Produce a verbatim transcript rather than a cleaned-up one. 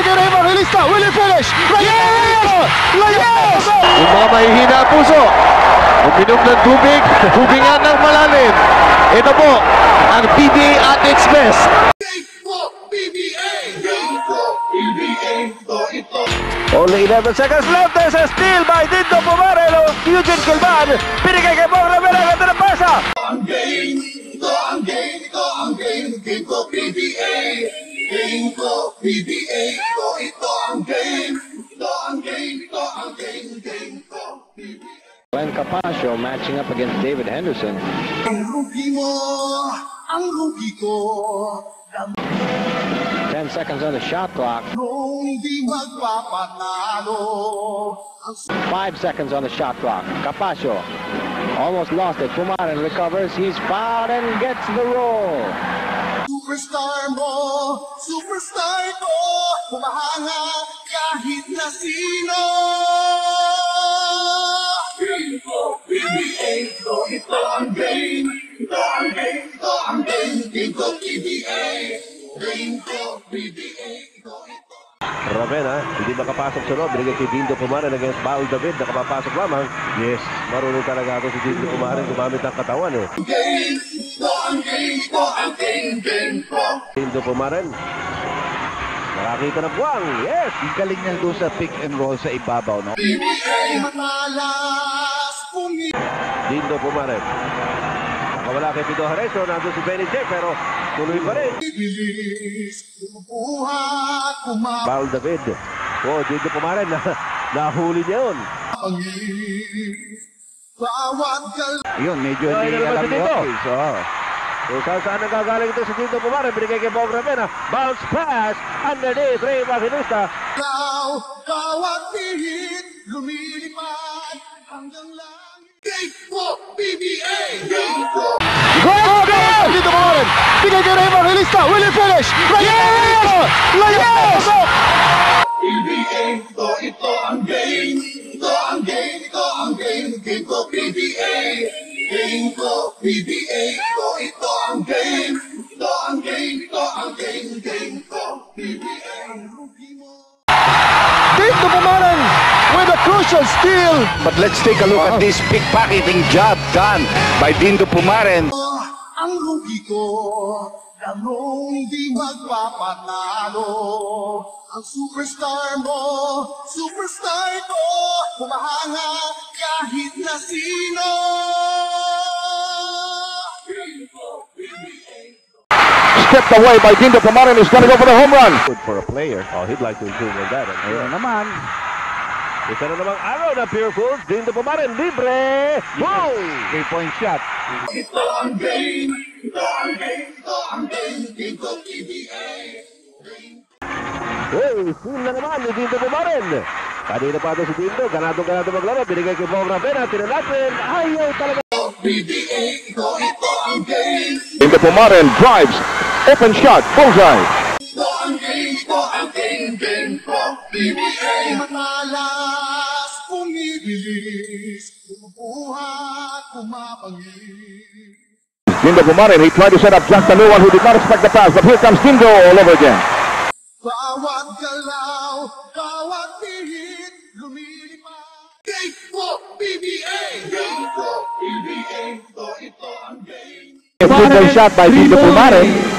Binigay na evangelista. Will he finish? Yes! Yes! Yung mga mahihina puso, uminom ng tubig, tubingan ng malalim. Ito po, ang B B A at its best. Only eleven seconds left. There's a steal by Dindo Pumaren. Eugene Kilban. Pinigay kay Bong Rivera. Ganda ng pasa. Ang game, ito ang game, ito ang game, game ko B B A. Game ko B B A, ito, ito ang game. Ito ang game, ito ang game, game ko B B A. Glenn Capascio matching up against David Henderson. Ang rugi mo, ang rugi ko. Ten seconds on the shot clock. Nung di magpapatalo. Five seconds on the shot clock. Capascio almost lost it. Pumaren recovers. He's fouled and gets the roll. Superstar mo, superstar ko. Humahanga kahit na sino. Game ko, B B A, ito, ito ang game. Ito ang game, ito ang game, game ko B B A. Game ko, B B A, ito, ito. Ravena, hindi makapasok sa loob. Binigay kay Dindo Pumaren against Paul David. Nakapapasok lamang. Yes, marunong talaga ako si Dindo Pumaren. Gumamit ang katawan eh. Game, ito ang game, ito ang game, game ko. Dindo Pumaren. Nakakita ng buwang. Yes! Ang galing niya doon sa pick and roll sa ibabaw, no? B B A, matalas, pumi. Dindo Pumaren. Nakawala kay Pido Hareso. Nandun si Benny Jack pero tuloy pa rin. Bilis, buhat, kumapangis. Paul David. Oh, Dindo Pumaren. Na, nahuli niya yun. Bawat gal... Yun, medyo Ay, hindi ano naman alam si ni Dindo? Hopkins. Oh. So, saan saan nagagaling ito si Dindo Pumaren? Binigay kay Bong Ravena. Bounce pass. Underneath. Ray Evangelista. Bawat pihit, lumilipad hanggang langit. Game ko, B B A! Game ko! Go! Go! Dindo Pumaren. Binigay kay evangelista. Will he finish? Yes! Yes! B B A, ito, ito ang game. Ito ang game, ito ang game. Game ko, B B A. Game ko, B B A. Ito, ito ang game. Ito ang game, ito ang game. Game ko, B B A. Dindo Pumaren with a crucial steal. But let's take a look at this pickpocketing job done by Dindo Pumaren. Ang rugi ko, ganong di magpapatalo. Ang superstar mo, superstar ko, humahanga kahit na sino. Stepped away by Dindo Pumaren. He's going to go for the home run. Good for a player. Oh, he'd like to improve on that. Ayun naman. Isa na namang araw na Pure Foods. Dindo Pumaren. Libre! Boom! Three-point shot. Ito ang game, ito ang game, ito ang game, game ko B B A. Hey, steal na naman ni Dindo Pumaren. Kanina pa ito si Dindo. Ganado-ganado maglaro. Binigay kay Bong Ravena. Tinanapin. Ayaw talaga. B B A, ito, ito ang game. Dindo Pumaren drives. Open shot. Bullseye. Ito ang game, ito ang game, game ko B B A. Matalas, pumibilis, buhat, kumapangis. Dindo Pumaren. He tried to set up just a new one who did not expect the pass. But here comes Dindo all over again. Bawat galaw, bawat pihit, lumilipad. Game ko, B B A! Game ko, B B A! Ito, ito ang game. A good shot by Dindo Pumaren.